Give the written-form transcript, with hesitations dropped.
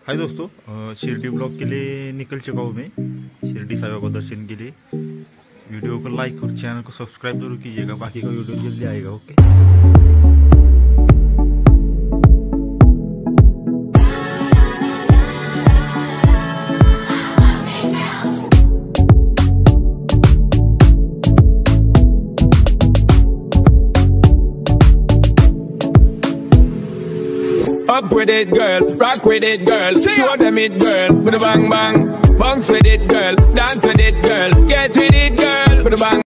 हाय दोस्तों, शिरडी ब्लॉग के लिए निकल चुका हूँ मैं शिरडी साई बाबा दर्शन के लिए। वीडियो को लाइक और चैनल को सब्सक्राइब जरूर कीजिएगा, बाकी का वीडियो जल्दी आएगा। Okay. Up with it, girl. Rock with it, girl. Show them it, girl. With a bang bang. Bounce with it, girl. Dance with it, girl. Get with it, girl. With a bang.